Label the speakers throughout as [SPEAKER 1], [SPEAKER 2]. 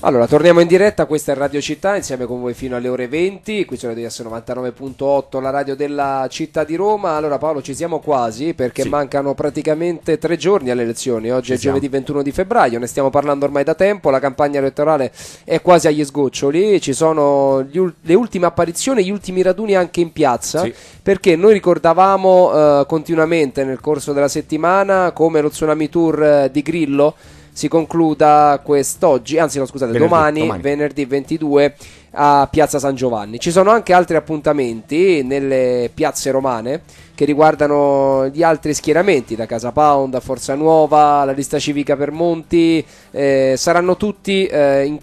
[SPEAKER 1] Allora, torniamo in diretta, questa è Radio Città, insieme con voi fino alle ore 20, qui su Radio DS 99.8, la radio della città di Roma. Allora Paolo, ci siamo quasi perché mancano praticamente 3 giorni alle elezioni, oggi è giovedì 21 di febbraio, ne stiamo parlando ormai da tempo, la campagna elettorale è quasi agli sgoccioli, ci sono le ultime apparizioni, gli ultimi raduni anche in piazza, perché noi ricordavamo continuamente nel corso della settimana come lo Tsunami Tour di Grillo si concluda quest'oggi, anzi no scusate, domani, venerdì 22 a Piazza San Giovanni. Ci sono anche altri appuntamenti nelle piazze romane che riguardano gli altri schieramenti, da Casa Pound a Forza Nuova, la lista civica per Monti, saranno tutti in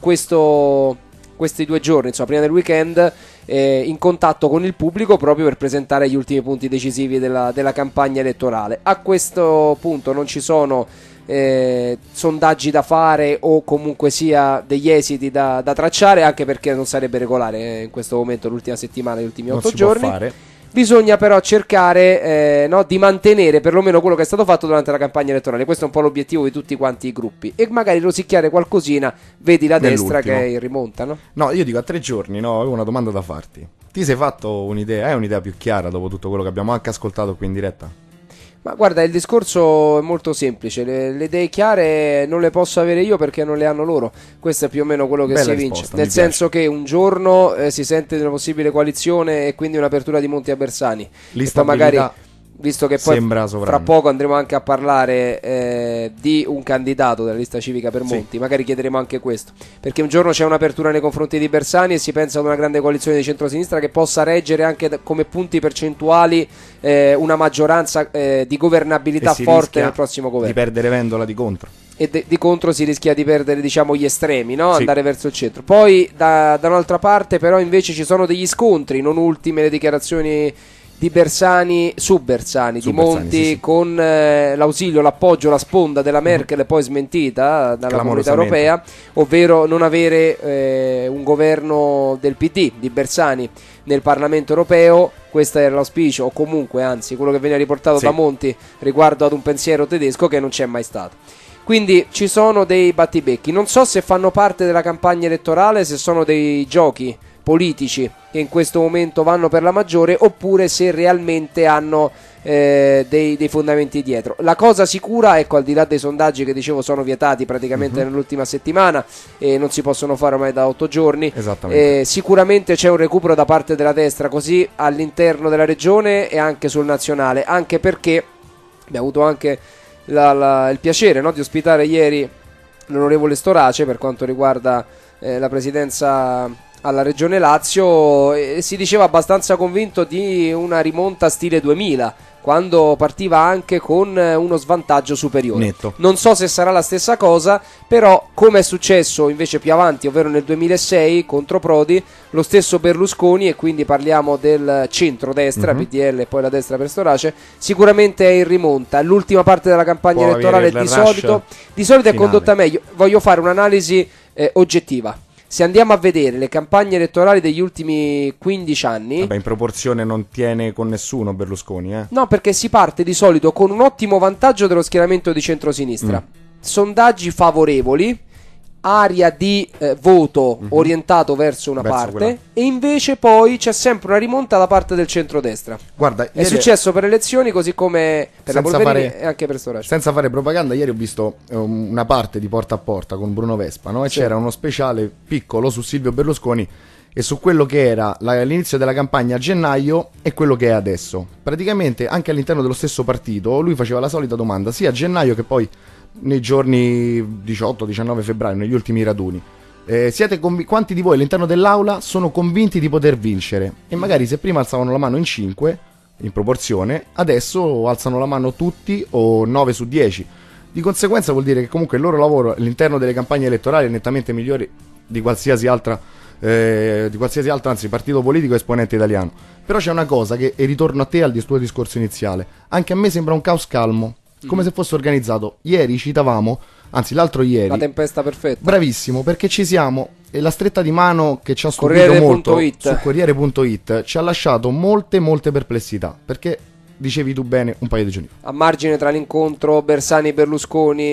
[SPEAKER 1] questi 2 giorni, insomma, prima del weekend, in contatto con il pubblico proprio per presentare gli ultimi punti decisivi della campagna elettorale. A questo punto non ci sono sondaggi da fare o comunque sia degli esiti da tracciare, anche perché non sarebbe regolare in questo momento, l'ultima settimana, gli ultimi 8 giorni. Bisogna però cercare di mantenere perlomeno quello che è stato fatto durante la campagna elettorale. Questo è un po' l'obiettivo di tutti quanti i gruppi, e magari rosicchiare qualcosina. Vedi la destra che è in rimonta, no?
[SPEAKER 2] No, io dico a 3 giorni, no, avevo una domanda da farti. Ti sei fatto un'idea, hai un'idea più chiara dopo tutto quello che abbiamo anche ascoltato qui in diretta?
[SPEAKER 1] Ma guarda, il discorso è molto semplice, le idee chiare non le posso avere io perché non le hanno loro. Questo è più o meno quello che si evince, nel senso che un giorno si sente di una possibile coalizione e quindi un'apertura di Monti a Bersani, e poi magari, visto che poi fra poco andremo anche a parlare di un candidato della lista civica per Monti, magari chiederemo anche questo, perché un giorno c'è un'apertura nei confronti di Bersani e si pensa ad una grande coalizione di centrosinistra che possa reggere anche come punti percentuali una maggioranza di governabilità forte nel prossimo governo,
[SPEAKER 2] di perdere Vendola di contro,
[SPEAKER 1] e di contro si rischia di perdere, diciamo, gli estremi, no? Andare verso il centro. Poi da un'altra parte però invece ci sono degli scontri, non ultime le dichiarazioni di Bersani su Bersani, di Monti, con l'ausilio, l'appoggio, la sponda della Merkel, poi smentita dalla Comunità Europea, ovvero non avere un governo del PD, di Bersani, nel Parlamento Europeo. Questo era l'auspicio, o comunque, anzi, quello che veniva riportato da Monti riguardo ad un pensiero tedesco che non c'è mai stato. Quindi ci sono dei battibecchi, non so se fanno parte della campagna elettorale, se sono dei giochi politici che in questo momento vanno per la maggiore, oppure se realmente hanno dei fondamenti dietro. La cosa sicura, ecco, al di là dei sondaggi che dicevo sono vietati praticamente nell'ultima settimana e non si possono fare ormai da 8 giorni, sicuramente c'è un recupero da parte della destra, così all'interno della regione e anche sul nazionale, anche perché abbiamo avuto anche il piacere, no, di ospitare ieri l'onorevole Storace per quanto riguarda la presidenza alla Regione Lazio, e si diceva abbastanza convinto di una rimonta stile 2000, quando partiva anche con uno svantaggio superiore.
[SPEAKER 2] Netto.
[SPEAKER 1] Non so se sarà la stessa cosa, però come è successo invece più avanti, ovvero nel 2006 contro Prodi, lo stesso Berlusconi, e quindi parliamo del centro-destra, PDL e poi la destra per Storace, sicuramente è in rimonta. L'ultima parte della campagna elettorale di solito è condotta meglio. Voglio fare un'analisi oggettiva. Se andiamo a vedere le campagne elettorali degli ultimi 15 anni...
[SPEAKER 2] Vabbè, in proporzione non tiene con nessuno Berlusconi,
[SPEAKER 1] No, perché si parte di solito con un ottimo vantaggio dello schieramento di centrosinistra. Sondaggi favorevoli, aria di voto orientato verso una parte, e invece poi c'è sempre una rimonta da parte del centrodestra.
[SPEAKER 2] Guarda,
[SPEAKER 1] è successo per elezioni, così come per la Polverini e anche per Storace.
[SPEAKER 2] Senza fare propaganda, ieri ho visto una parte di Porta a Porta con Bruno Vespa, no? E c'era uno speciale piccolo su Silvio Berlusconi e su quello che era l'inizio della campagna a gennaio e quello che è adesso. Praticamente anche all'interno dello stesso partito lui faceva la solita domanda, sia a gennaio che poi nei giorni 18-19 febbraio, negli ultimi raduni. Quanti di voi all'interno dell'aula sono convinti di poter vincere? E magari se prima alzavano la mano in 5 in proporzione, adesso alzano la mano tutti o 9 su 10. Di conseguenza vuol dire che comunque il loro lavoro all'interno delle campagne elettorali è nettamente migliore di qualsiasi altra, anzi, partito politico esponente italiano. Però c'è una cosa che, e ritorno a te al tuo discorso iniziale, anche a me sembra un caos calmo, come se fosse organizzato. Ieri citavamo, anzi l'altro ieri,
[SPEAKER 1] la tempesta perfetta.
[SPEAKER 2] Bravissimo, perché ci siamo, e la stretta di mano che ci ha stupito molto su Corriere.it ci ha lasciato molte perplessità, perché dicevi tu bene un paio di giorni fa,
[SPEAKER 1] a margine tra l'incontro Bersani-Berlusconi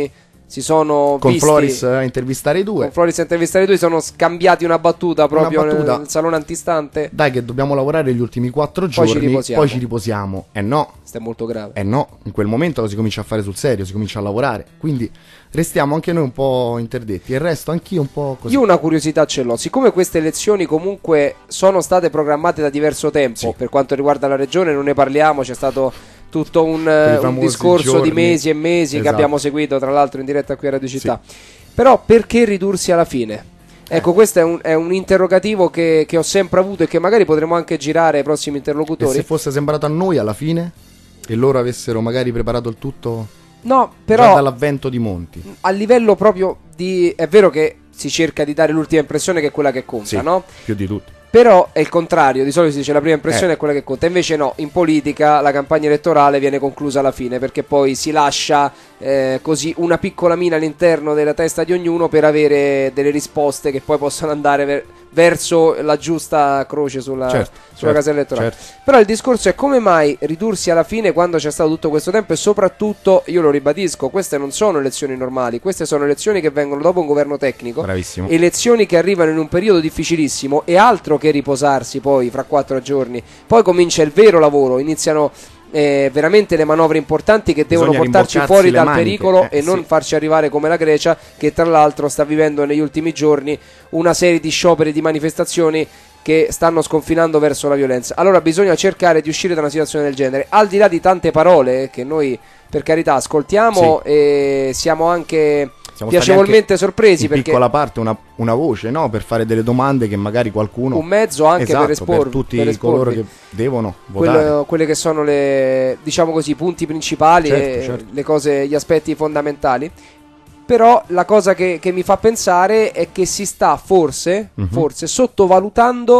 [SPEAKER 1] si sono
[SPEAKER 2] con
[SPEAKER 1] visti,
[SPEAKER 2] Floris a intervistare i due.
[SPEAKER 1] Con Floris a intervistare i due, sono scambiati una battuta proprio nel salone antistante.
[SPEAKER 2] Dai che dobbiamo lavorare gli ultimi 4 giorni, poi ci riposiamo. No.
[SPEAKER 1] Questo è molto grave.
[SPEAKER 2] No, in quel momento lo si comincia a fare sul serio, si comincia a lavorare. Quindi restiamo anche noi un po' interdetti. Il resto anch'io un po' così.
[SPEAKER 1] Io una curiosità ce l'ho. Siccome queste elezioni comunque sono state programmate da diverso tempo, per quanto riguarda la regione non ne parliamo, c'è stato tutto un discorso di mesi e mesi che abbiamo seguito tra l'altro in diretta qui a Radio Città. Però perché ridursi alla fine? Ecco, questo è un interrogativo che ho sempre avuto e che magari potremo anche girare ai prossimi interlocutori.
[SPEAKER 2] E se fosse sembrato a noi alla fine e loro avessero magari preparato il tutto,
[SPEAKER 1] no, però
[SPEAKER 2] già dall'avvento di Monti,
[SPEAKER 1] a livello proprio di... È vero che si cerca di dare l'ultima impressione che è quella che conta, no?
[SPEAKER 2] Più di tutti.
[SPEAKER 1] Però è il contrario, di solito si dice la prima impressione è quella che conta, invece no, in politica la campagna elettorale viene conclusa alla fine perché poi si lascia così una piccola mina all'interno della testa di ognuno per avere delle risposte che poi possono andare verso la giusta croce sulla casella elettorale. Però il discorso è come mai ridursi alla fine quando c'è stato tutto questo tempo e soprattutto, io lo ribadisco, queste non sono elezioni normali, queste sono elezioni che vengono dopo un governo tecnico.
[SPEAKER 2] Bravissimo.
[SPEAKER 1] Elezioni che arrivano in un periodo difficilissimo e altro che riposarsi poi fra 4 giorni, poi comincia il vero lavoro, iniziano veramente le manovre importanti che devono portarci fuori dal pericolo e non farci arrivare come la Grecia, che tra l'altro sta vivendo negli ultimi giorni una serie di scioperi, di manifestazioni che stanno sconfinando verso la violenza. Allora bisogna cercare di uscire da una situazione del genere, al di là di tante parole che noi per carità ascoltiamo e siamo anche piacevolmente sorpresi
[SPEAKER 2] in
[SPEAKER 1] perché
[SPEAKER 2] piccola parte una voce, no? Per fare delle domande che magari qualcuno,
[SPEAKER 1] un mezzo anche per esporre
[SPEAKER 2] per tutti coloro che devono votare
[SPEAKER 1] quelle che sono le, diciamo così, i punti principali le cose, gli aspetti fondamentali. Però la cosa che mi fa pensare è che si sta forse sottovalutando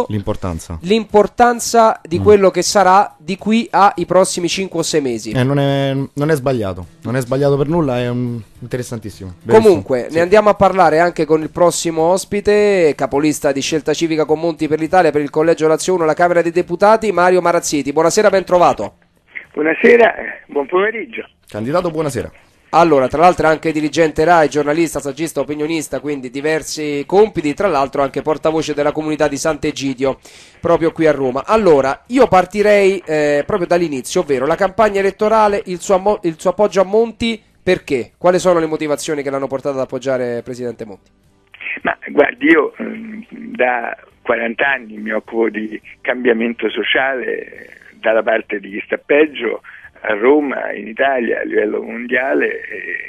[SPEAKER 1] l'importanza di quello che sarà di qui ai prossimi 5 o 6 mesi.
[SPEAKER 2] Non è sbagliato, non è sbagliato per nulla, è interessantissimo.
[SPEAKER 1] Comunque ne andiamo a parlare anche con il prossimo ospite, capolista di Scelta Civica con Monti per l'Italia per il Collegio Lazio 1, la Camera dei Deputati, Mario Marazziti. Buonasera, ben trovato.
[SPEAKER 3] Buonasera, buon pomeriggio.
[SPEAKER 2] Candidato, buonasera.
[SPEAKER 1] Allora, tra l'altro è anche dirigente RAI, giornalista, saggista, opinionista, quindi diversi compiti, tra l'altro anche portavoce della comunità di Sant'Egidio, proprio qui a Roma. Allora, io partirei proprio dall'inizio, ovvero la campagna elettorale, il suo appoggio a Monti, perché? Quali sono le motivazioni che l'hanno portato ad appoggiare il Presidente Monti?
[SPEAKER 3] Ma guardi, io da 40 anni mi occupo di cambiamento sociale dalla parte di chi sta peggio, a Roma, in Italia, a livello mondiale,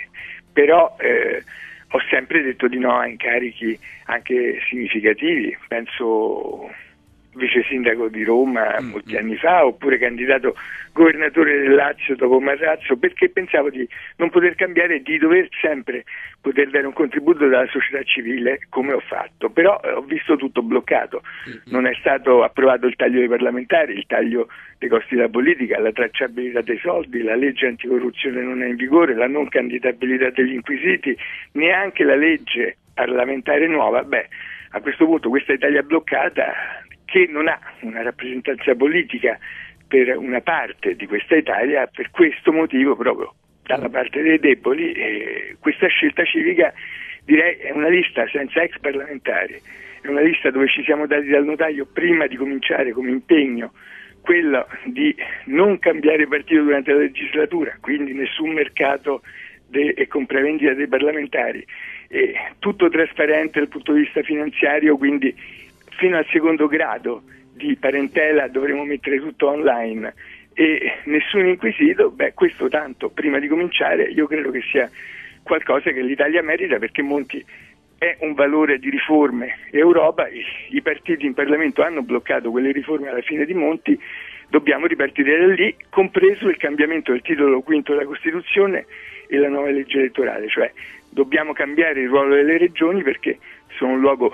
[SPEAKER 3] però ho sempre detto di no a incarichi anche significativi. Penso vice sindaco di Roma molti anni fa, oppure candidato governatore del Lazio dopo Marrazzo, perché pensavo di non poter cambiare e di dover sempre poter dare un contributo dalla società civile, come ho fatto. Però ho visto tutto bloccato, non è stato approvato il taglio dei parlamentari, il taglio dei costi della politica, la tracciabilità dei soldi, la legge anticorruzione non è in vigore, la non candidabilità degli inquisiti, neanche la legge parlamentare nuova. A questo punto questa Italia bloccata, che non ha una rappresentanza politica per una parte di questa Italia, per questo motivo proprio dalla parte dei deboli, questa Scelta Civica direi è una lista senza ex parlamentari, è una lista dove ci siamo dati dal notaio prima di cominciare come impegno quello di non cambiare partito durante la legislatura, quindi nessun mercato e compravendita dei parlamentari, tutto trasparente dal punto di vista finanziario, quindi fino al secondo grado di parentela dovremo mettere tutto online e nessun inquisito. Questo tanto prima di cominciare io credo che sia qualcosa che l'Italia merita, perché Monti è un valore di riforme. Europa, i partiti in Parlamento hanno bloccato quelle riforme alla fine di Monti, dobbiamo ripartire da lì, compreso il cambiamento del titolo quinto della Costituzione e la nuova legge elettorale, cioè dobbiamo cambiare il ruolo delle regioni perché sono un luogo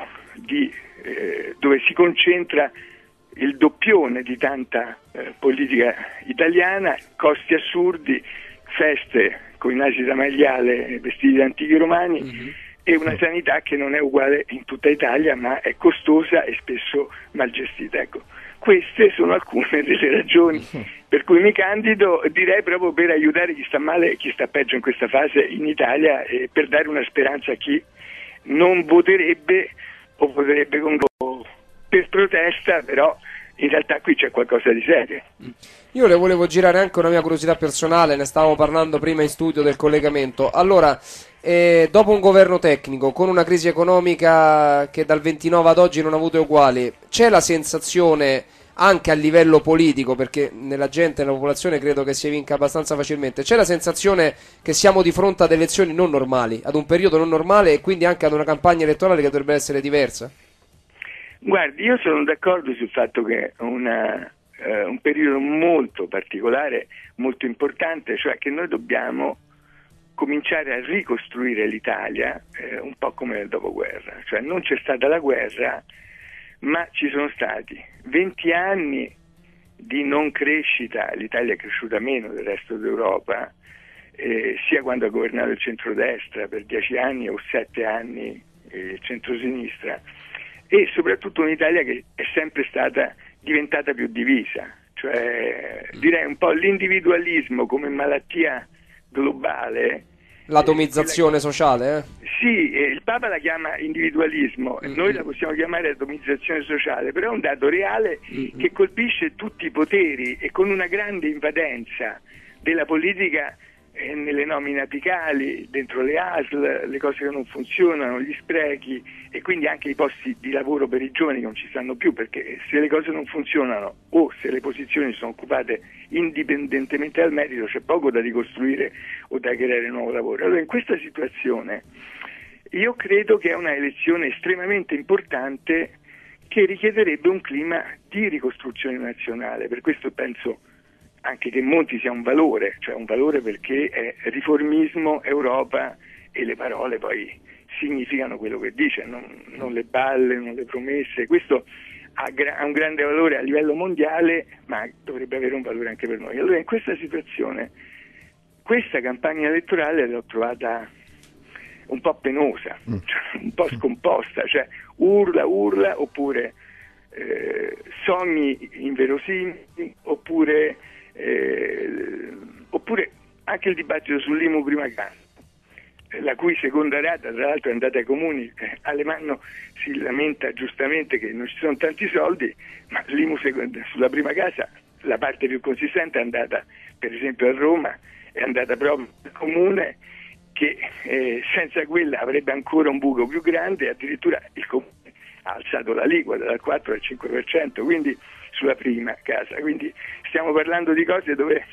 [SPEAKER 3] dove si concentra il doppione di tanta politica italiana, costi assurdi, feste con i nasi da maiale vestiti da antichi romani e una sanità che non è uguale in tutta Italia, ma è costosa e spesso mal gestita. Ecco, queste sono alcune delle ragioni per cui mi candido, direi proprio per aiutare chi sta male e chi sta peggio in questa fase in Italia, e per dare una speranza a chi non voterebbe o voterebbe per protesta, però in realtà qui c'è qualcosa di serio.
[SPEAKER 1] Io le volevo girare anche una mia curiosità personale, ne stavamo parlando prima in studio del collegamento. Allora, dopo un governo tecnico, con una crisi economica che dal 29 ad oggi non ha avuto uguali, c'è la sensazione anche a livello politico, perché nella gente, nella popolazione credo che si evinca abbastanza facilmente, c'è la sensazione che siamo di fronte ad elezioni non normali, ad un periodo non normale e quindi anche ad una campagna elettorale che dovrebbe essere diversa?
[SPEAKER 3] Guardi, io sono d'accordo sul fatto che un periodo molto particolare, molto importante, cioè che noi dobbiamo cominciare a ricostruire l'Italia un po' come nel dopoguerra, cioè non c'è stata la guerra, ma ci sono stati 20 anni di non crescita, l'Italia è cresciuta meno del resto d'Europa, sia quando ha governato il centrodestra per 10 anni o 7 anni il centrosinistra, e soprattutto un'Italia che è sempre stata diventata più divisa, cioè direi un po' l'individualismo come malattia globale.
[SPEAKER 1] L'atomizzazione sociale,
[SPEAKER 3] Sì, il Papa la chiama individualismo, noi la possiamo chiamare atomizzazione sociale, però è un dato reale che colpisce tutti i poteri e con una grande invadenza della politica nelle nomine apicali, dentro le ASL, le cose che non funzionano, gli sprechi e quindi anche i posti di lavoro per i giovani che non ci stanno più, perché se le cose non funzionano o se le posizioni sono occupate indipendentemente dal merito c'è poco da ricostruire o da creare nuovo lavoro. Allora in questa situazione io credo che è una elezione estremamente importante che richiederebbe un clima di ricostruzione nazionale, per questo penso anche che Monti sia un valore, cioè un valore perché è riformismo, Europa, e le parole poi significano quello che dice, non le balle, non le promesse. Questo ha un grande valore a livello mondiale, ma dovrebbe avere un valore anche per noi. Allora in questa situazione, questa campagna elettorale l'ho trovata un po' penosa, cioè un po' scomposta, cioè urla oppure sogni inverosimili oppure anche il dibattito sull'IMU prima casa, la cui seconda rata tra l'altro è andata ai comuni. Alemanno si lamenta giustamente che non ci sono tanti soldi, ma l'IMU sulla prima casa, la parte più consistente è andata per esempio a Roma, è andata proprio al comune che senza quella avrebbe ancora un buco più grande, addirittura il comune ha alzato l'aliquota dal 4 al 5%, quindi sulla prima casa, quindi stiamo parlando di cose dove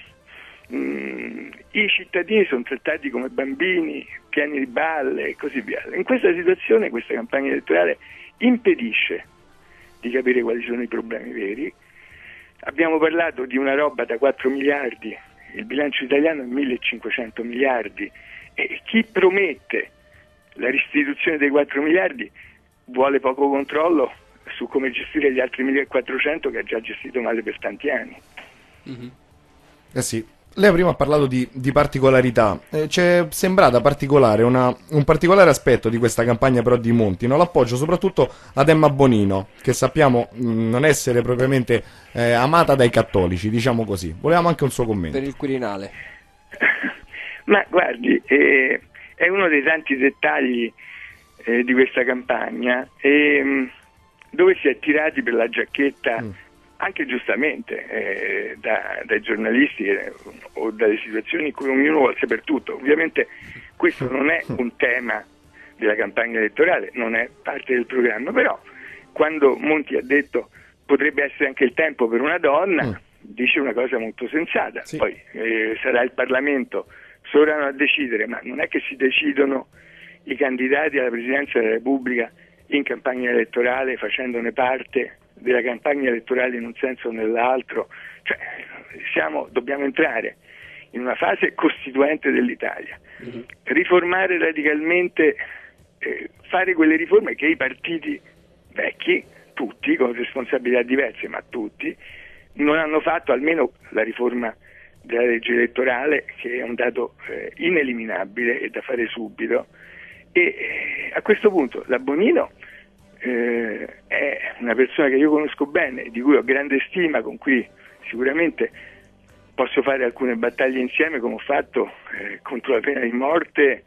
[SPEAKER 3] i cittadini sono trattati come bambini, pieni di balle e così via. In questa situazione questa campagna elettorale impedisce di capire quali sono i problemi veri. Abbiamo parlato di una roba da 4 miliardi, il bilancio italiano è 1.500 miliardi e chi promette la restituzione dei 4 miliardi vuole poco controllo su come gestire gli altri 1.400 che ha già gestito male per tanti anni.
[SPEAKER 2] Sì. Lei prima ha parlato di particolarità, ci è sembrata particolare un particolare aspetto di questa campagna però di Monti, no? L'appoggio soprattutto ad Emma Bonino, che sappiamo non essere propriamente amata dai cattolici, diciamo così. Volevamo anche un suo commento.
[SPEAKER 1] Per il Quirinale.
[SPEAKER 3] Ma guardi, è uno dei tanti dettagli di questa campagna dove si è tirati per la giacchetta anche giustamente dai giornalisti o dalle situazioni in cui ognuno vuole sapere tutto. Ovviamente questo non è un tema della campagna elettorale, non è parte del programma, però quando Monti ha detto potrebbe essere anche il tempo per una donna, dice una cosa molto sensata. Sì. Poi sarà il Parlamento sovrano a decidere, ma non è che si decidono i candidati alla Presidenza della Repubblica in campagna elettorale facendone parte della campagna elettorale in un senso o nell'altro, cioè dobbiamo entrare in una fase costituente dell'Italia, riformare radicalmente, fare quelle riforme che i partiti vecchi, tutti con responsabilità diverse, ma tutti non hanno fatto, almeno la riforma della legge elettorale, che è un dato ineliminabile e da fare subito. E a questo punto la Bonino è una persona che io conosco bene, di cui ho grande stima, con cui sicuramente posso fare alcune battaglie insieme, come ho fatto contro la pena di morte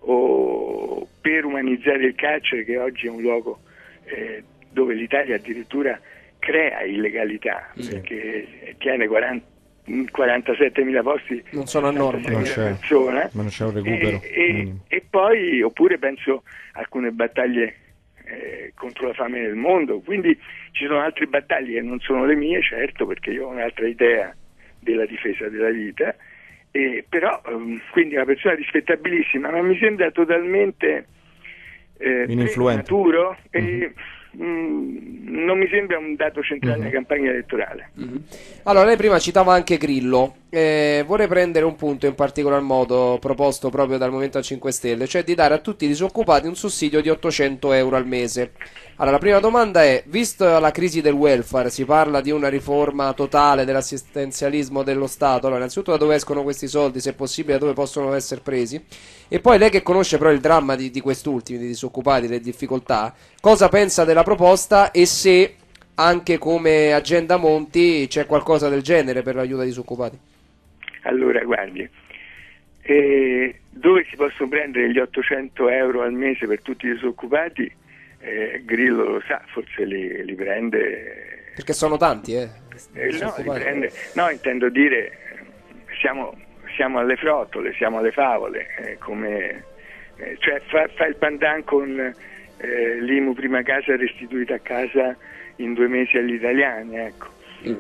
[SPEAKER 3] o per umanizzare il carcere, che oggi è un luogo dove l'Italia addirittura crea illegalità, perché tiene 47.000 posti,
[SPEAKER 1] non sono a norma,
[SPEAKER 2] non c'è un recupero
[SPEAKER 3] e poi, oppure penso alcune battaglie contro la fame nel mondo. Quindi ci sono altre battaglie che non sono le mie, certo, perché io ho un'altra idea della difesa della vita, però quindi una persona rispettabilissima, ma mi sembra totalmente prematuro e non mi sembra un dato centrale della campagna elettorale.
[SPEAKER 1] Allora, lei prima citava anche Grillo, vorrei prendere un punto in particolar modo proposto proprio dal Movimento 5 Stelle, cioè di dare a tutti i disoccupati un sussidio di 800 euro al mese. Allora, la prima domanda è, visto la crisi del welfare, si parla di una riforma totale dell'assistenzialismo dello Stato, allora innanzitutto da dove escono questi soldi, se è possibile da dove possono essere presi, e poi lei che conosce però il dramma di quest'ultimi, di disoccupati, le difficoltà, cosa pensa della proposta e se anche come Agenda Monti c'è qualcosa del genere per l'aiuto ai disoccupati?
[SPEAKER 3] Allora, guardi, dove si possono prendere gli 800 euro al mese per tutti i disoccupati? Grillo lo sa, forse li prende,
[SPEAKER 1] perché sono tanti,
[SPEAKER 3] no, li prende, no, intendo dire, siamo alle frottole, siamo alle favole, cioè fa il pandan con l'IMU prima casa restituita a casa in 2 mesi agli italiani, ecco.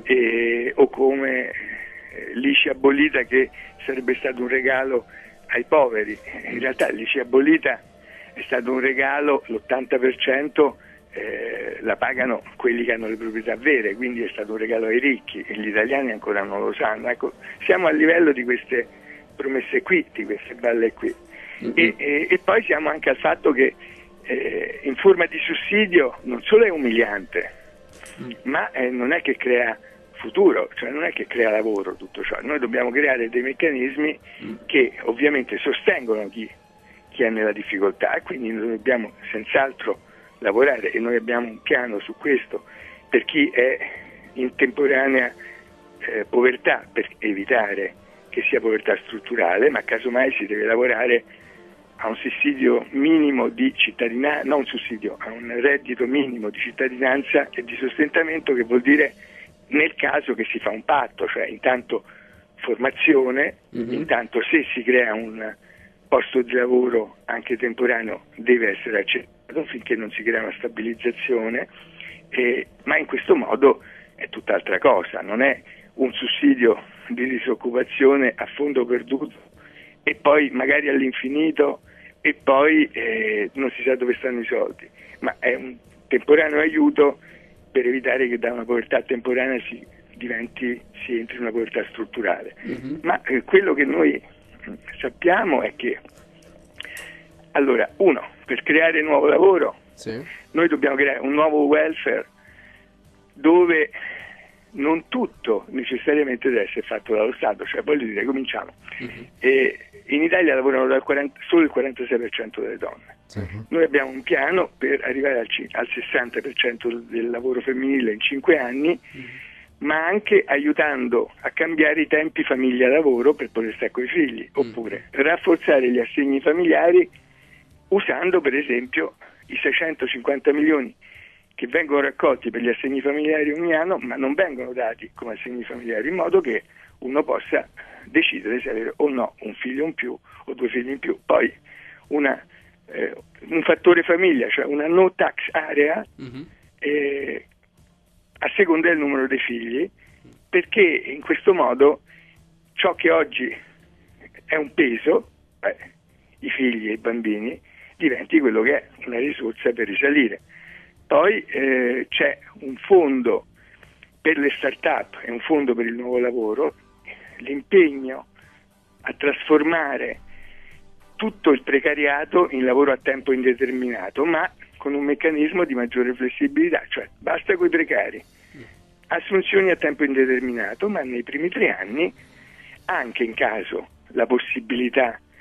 [SPEAKER 3] O come l'ICI abolita, che sarebbe stato un regalo ai poveri. In realtà l'ICI abolita è stato un regalo, l'80% la pagano quelli che hanno le proprietà vere, quindi è stato un regalo ai ricchi e gli italiani ancora non lo sanno. Ecco, siamo a livello di queste promesse qui, di queste balle qui. E poi siamo anche al fatto che in forma di sussidio non solo è umiliante, ma non è che crea futuro, cioè non è che crea lavoro tutto ciò. Noi dobbiamo creare dei meccanismi che ovviamente sostengono chi è nella difficoltà, e quindi noi dobbiamo senz'altro lavorare, e noi abbiamo un piano su questo per chi è in temporanea povertà, per evitare che sia povertà strutturale, ma casomai si deve lavorare a un sussidio minimo di cittadinanza, non un sussidio, a un reddito minimo di cittadinanza e di sostentamento, che vuol dire, nel caso che si fa un patto, cioè intanto formazione, intanto se si crea un posto di lavoro anche temporaneo deve essere accettato finché non si crea una stabilizzazione, ma in questo modo è tutt'altra cosa, non è un sussidio di disoccupazione a fondo perduto e poi magari all'infinito e poi non si sa dove stanno i soldi, ma è un temporaneo aiuto per evitare che da una povertà temporanea si entri in una povertà strutturale. Ma quello che noi sappiamo è che, allora, per creare nuovo lavoro, noi dobbiamo creare un nuovo welfare dove non tutto necessariamente deve essere fatto dallo Stato, cioè voglio dire, cominciamo. In Italia lavorano solo il 46% delle donne. Noi abbiamo un piano per arrivare al 60% del lavoro femminile in 5 anni, ma anche aiutando a cambiare i tempi famiglia-lavoro per poter stare con i figli, oppure rafforzare gli assegni familiari usando per esempio i 650 milioni che vengono raccolti per gli assegni familiari ogni anno, ma non vengono dati come assegni familiari, in modo che uno possa decidere se avere o no un figlio in più o 2 figli in più. Poi un fattore famiglia, cioè una no tax area, a seconda del numero dei figli, perché in questo modo ciò che oggi è un peso, i figli e i bambini, diventi quello che è una risorsa per risalire. Poi c'è un fondo per le start-up e un fondo per il nuovo lavoro, l'impegno a trasformare tutto il precariato in lavoro a tempo indeterminato, ma con un meccanismo di maggiore flessibilità, cioè basta coi precari, assunzioni a tempo indeterminato, ma nei primi 3 anni, anche in caso la possibilità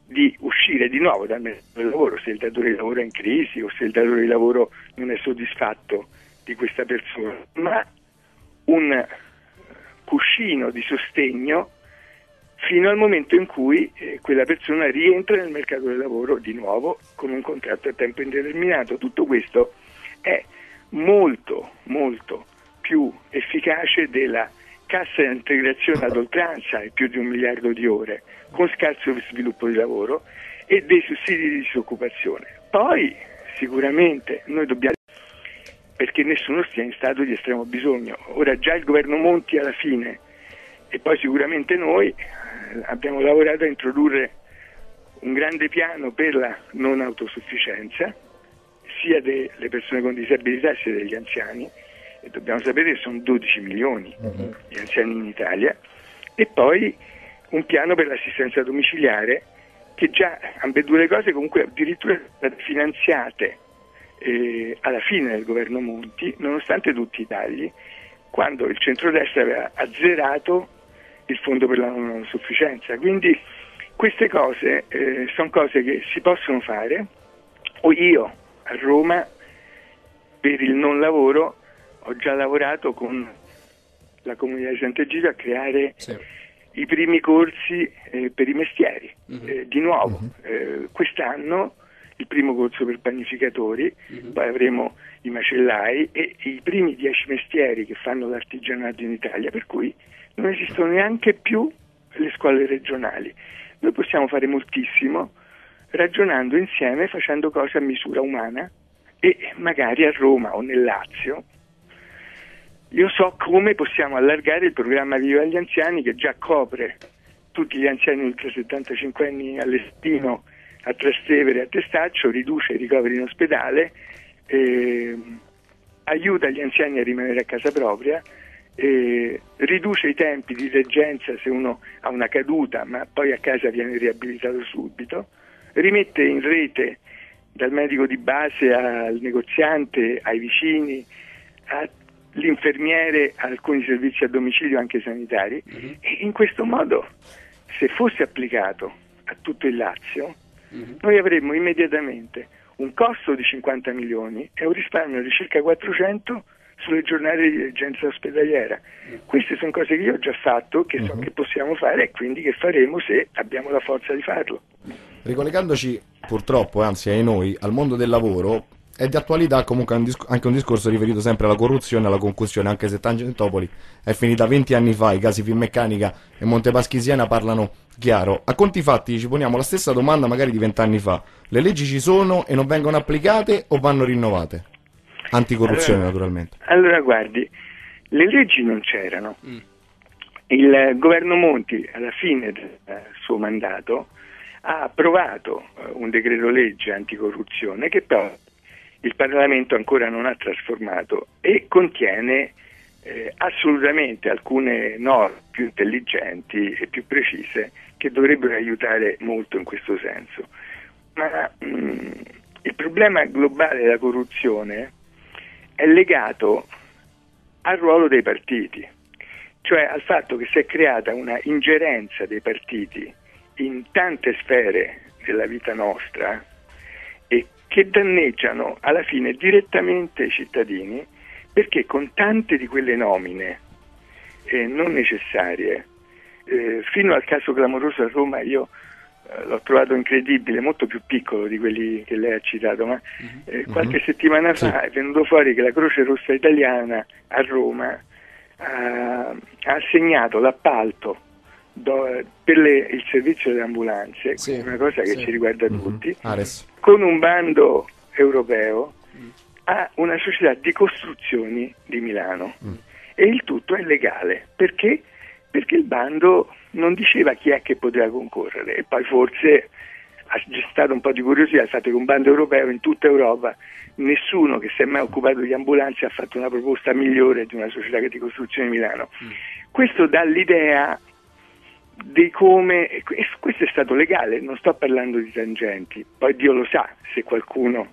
[SPEAKER 3] di uscire di nuovo dal mercato del lavoro, se il datore di lavoro è in crisi o se il datore di lavoro non è soddisfatto di questa persona, ma un cuscino di sostegno fino al momento in cui quella persona rientra nel mercato del lavoro di nuovo con un contratto a tempo indeterminato. Tutto questo è molto, molto più efficace della cassa di integrazione ad oltranza e più di 1 miliardo di ore con scarso sviluppo di lavoro e dei sussidi di disoccupazione. Poi sicuramente noi dobbiamo, perché nessuno stia in stato di estremo bisogno. Ora già il governo Monti alla fine e poi sicuramente noi abbiamo lavorato a introdurre un grande piano per la non autosufficienza sia delle persone con disabilità sia degli anziani, e dobbiamo sapere che sono 12 milioni di anziani in Italia, e poi un piano per l'assistenza domiciliare che già ambedue le cose comunque addirittura sono state finanziate alla fine del governo Monti, nonostante tutti i tagli, quando il centrodestra aveva azzerato il fondo per la non sufficienza. Quindi queste cose sono cose che si possono fare. O io a Roma per il non lavoro ho già lavorato con la comunità di Sant'Egidio a creare i primi corsi per i mestieri. Di nuovo, quest'anno il primo corso per panificatori, poi avremo i macellai e i primi 10 mestieri che fanno l'artigianato in Italia, per cui non esistono neanche più le scuole regionali. Noi possiamo fare moltissimo ragionando insieme, facendo cose a misura umana, e magari a Roma o nel Lazio io so come possiamo allargare il programma Viva gli Anziani, che già copre tutti gli anziani ultra 75 anni all'Estino, a Trastevere, a Testaccio, riduce i ricoveri in ospedale, aiuta gli anziani a rimanere a casa propria, riduce i tempi di degenza se uno ha una caduta ma poi a casa viene riabilitato subito, rimette in rete dal medico di base al negoziante, ai vicini, all'infermiere, a alcuni servizi a domicilio anche sanitari, e in questo modo, se fosse applicato a tutto il Lazio, noi avremmo immediatamente un costo di 50 milioni e un risparmio di circa 400 sulle giornate di degenza ospedaliera. Queste sono cose che io ho già fatto, che so che possiamo fare e quindi che faremo se abbiamo la forza di farlo.
[SPEAKER 2] Ricollegandoci purtroppo, anzi ai noi, al mondo del lavoro, è di attualità comunque anche un discorso riferito sempre alla corruzione e alla concussione, anche se Tangentopoli è finita 20 anni fa, i casi Finmeccanica e Montepaschisiena parlano chiaro. A conti fatti ci poniamo la stessa domanda magari di 20 anni fa: le leggi ci sono e non vengono applicate o vanno rinnovate? Anticorruzione naturalmente.
[SPEAKER 3] Allora guardi, le leggi non c'erano. Il governo Monti alla fine del suo mandato ha approvato un decreto legge anticorruzione che però il Parlamento ancora non ha trasformato e contiene assolutamente alcune norme più intelligenti e più precise che dovrebbero aiutare molto in questo senso. Ma il problema globale della corruzione è legato al ruolo dei partiti, cioè al fatto che si è creata una ingerenza dei partiti in tante sfere della vita nostra e che danneggiano alla fine direttamente i cittadini, perché con tante di quelle nomine non necessarie, fino al caso clamoroso a Roma io l'ho trovato incredibile, molto più piccolo di quelli che lei ha citato, ma qualche settimana fa è venuto fuori che la Croce Rossa Italiana a Roma ha assegnato l'appalto per il servizio delle ambulanze, una cosa che ci riguarda tutti, con un bando europeo a una società di costruzioni di Milano, e il tutto è legale perché il bando non diceva chi è che poteva concorrere, e poi forse ha gestato un po' di curiosità il fatto che un bando europeo in tutta Europa, nessuno che si è mai occupato di ambulanze ha fatto una proposta migliore di una società di costruzioni di Milano. Questo dà l'idea di come, e questo è stato legale, non sto parlando di tangenti, poi Dio lo sa se qualcuno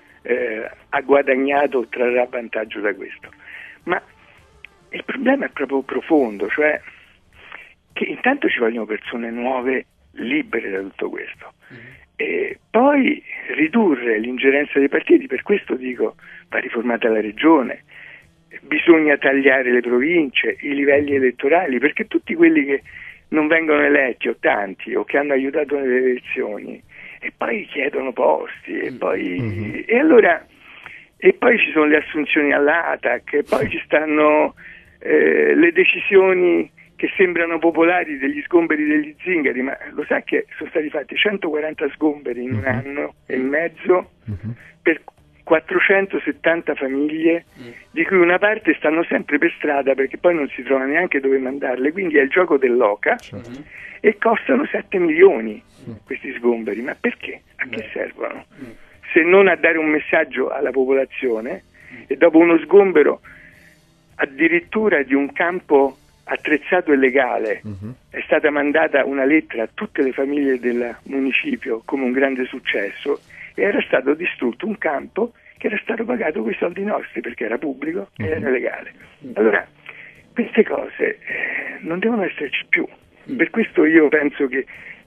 [SPEAKER 3] ha guadagnato o trarrà vantaggio da questo, ma il problema è proprio profondo, cioè che intanto ci vogliono persone nuove libere da tutto questo, E poi ridurre l'ingerenza dei partiti, per questo dico va riformata la regione, bisogna tagliare le province, i livelli elettorali, perché tutti quelli che non vengono eletti, o tanti, o che hanno aiutato nelle elezioni, e poi chiedono posti, e poi e poi ci sono le assunzioni all'ATAC, e poi ci stanno le decisioni che sembrano popolari degli sgomberi degli zingari, ma lo sa che sono stati fatti 140 sgomberi in un anno e mezzo per 470 famiglie, di cui una parte stanno sempre per strada perché poi non si trova neanche dove mandarle, quindi è il gioco dell'oca, e costano 7 milioni questi sgomberi. Ma perché? A che servono? Se non a dare un messaggio alla popolazione, e dopo uno sgombero addirittura di un campo attrezzato e legale è stata mandata una lettera a tutte le famiglie del municipio come un grande successo, e era stato distrutto un campo che era stato pagato con i soldi nostri perché era pubblico e era legale. Allora queste cose non devono esserci più. Per questo io penso che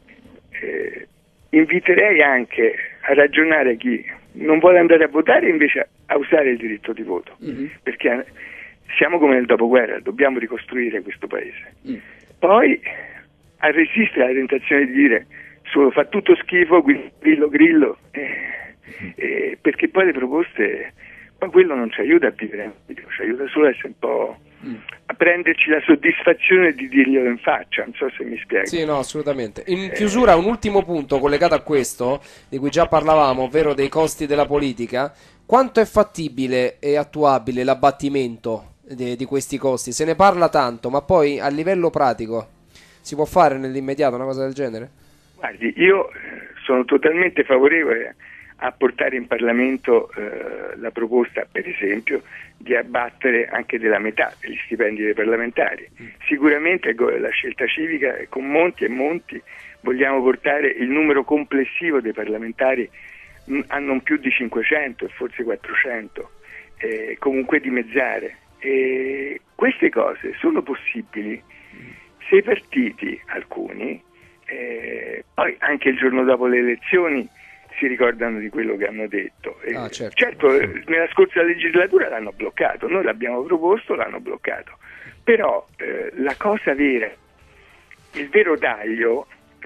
[SPEAKER 3] inviterei anche a ragionare chi non vuole andare a votare invece a usare il diritto di voto, perché siamo come nel dopoguerra, dobbiamo ricostruire questo paese. Poi a resistere alla tentazione di dire solo fa tutto schifo, grillo, perché poi le proposte, poi quello non ci aiuta a vivere, ci aiuta solo a essere un po', a prenderci la soddisfazione di dirglielo in faccia, non so se mi spiego.
[SPEAKER 1] Sì, no, assolutamente. In chiusura un ultimo punto collegato a questo, di cui già parlavamo, ovvero dei costi della politica. Quanto è fattibile e attuabile l'abbattimento di questi costi? Se ne parla tanto, ma poi a livello pratico si può fare nell'immediato una cosa del genere?
[SPEAKER 3] Guardi, io sono totalmente favorevole a portare in Parlamento la proposta, per esempio, di abbattere anche della metà degli stipendi dei parlamentari. Sicuramente la scelta civica, con monti e monti, vogliamo portare il numero complessivo dei parlamentari a non più di 500 e forse 400, comunque dimezzare. E queste cose sono possibili se i partiti, alcuni, poi anche il giorno dopo le elezioni si ricordano di quello che hanno detto. Certo, nella scorsa legislatura l'hanno bloccato, noi l'abbiamo proposto, l'hanno bloccato, però la cosa vera, il vero taglio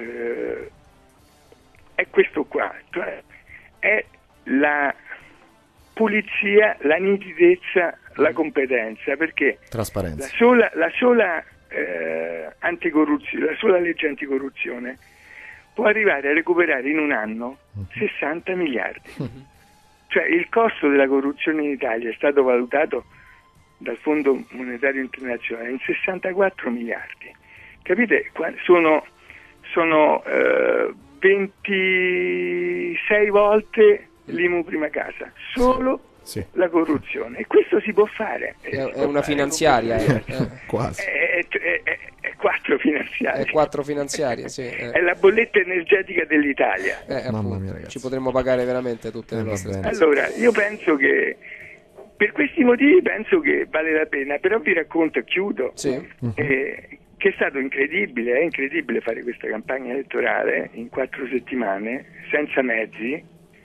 [SPEAKER 3] è questo qua, cioè è la pulizia, la nitidezza, la competenza, perché
[SPEAKER 2] trasparenza.
[SPEAKER 3] La sola anticorruzione, la sola legge anticorruzione può arrivare a recuperare in un anno 60 miliardi. Cioè il costo della corruzione in Italia è stato valutato dal Fondo Monetario Internazionale in 64 miliardi. Capite? Sono 26 volte l'IMU prima casa, solo la corruzione, e questo si può fare.
[SPEAKER 1] È una finanziaria,
[SPEAKER 2] quasi.
[SPEAKER 3] È 4 finanziarie.
[SPEAKER 1] È 4 finanziarie, sì.
[SPEAKER 3] È la bolletta energetica dell'Italia.
[SPEAKER 2] Mamma mia, ragazzi.
[SPEAKER 1] Ci potremmo pagare veramente tutte le nostre spese.
[SPEAKER 3] Allora, io penso che per questi motivi penso che vale la pena, però vi racconto e chiudo che è stato incredibile, è incredibile fare questa campagna elettorale in 4 settimane, senza mezzi.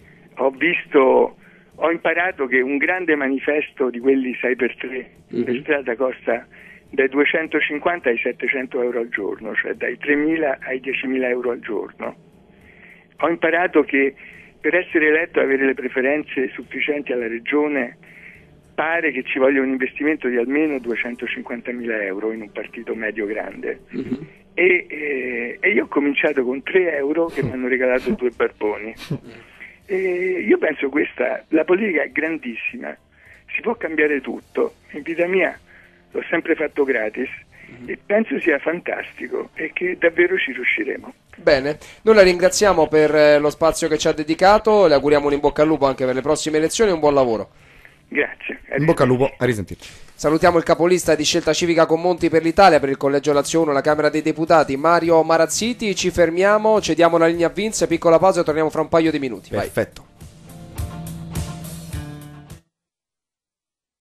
[SPEAKER 3] Ho imparato che un grande manifesto di quelli 6x3 per strada costa dai 250 ai 700 euro al giorno, cioè dai 3.000 ai 10.000 euro al giorno. Ho imparato che per essere eletto e avere le preferenze sufficienti alla regione pare che ci voglia un investimento di almeno 250.000 euro in un partito medio-grande. E io ho cominciato con 3 euro che mi hanno regalato 2 barboni. E io penso la politica è grandissima, si può cambiare tutto. In vita mia l'ho sempre fatto gratis e penso sia fantastico e che davvero ci riusciremo.
[SPEAKER 1] Bene, noi la ringraziamo per lo spazio che ci ha dedicato, le auguriamo un in bocca al lupo anche per le prossime elezioni e un buon lavoro.
[SPEAKER 3] Grazie.
[SPEAKER 2] In bocca al lupo, a risentirci.
[SPEAKER 1] Salutiamo il capolista di Scelta Civica con Monti per l'Italia, per il Collegio Lazio 1, la Camera dei Deputati, Mario Marazziti. Ci fermiamo, cediamo la linea a Vince, piccola pausa e torniamo fra un paio di minuti.
[SPEAKER 2] Perfetto.
[SPEAKER 1] Vai.